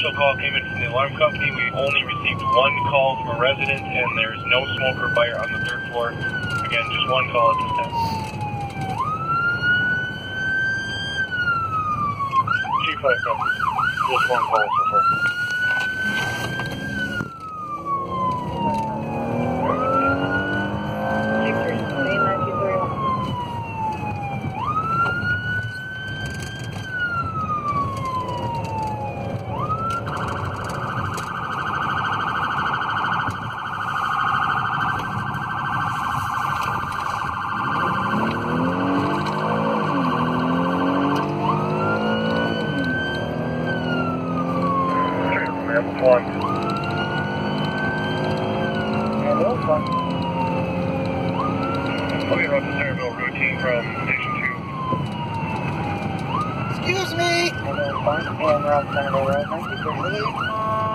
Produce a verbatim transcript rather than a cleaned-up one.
initial call came in from the alarm company. We only received one call from a resident, and there's no smoke or fire on the third floor. Again, just one call at this time. Chief five copies. Just one call so far. One. Ambulance one. Okay, Russell Centerville, routine from station two. Excuse me! Ambulance one, and Rob Centerville Road, nineteen thirty-eight.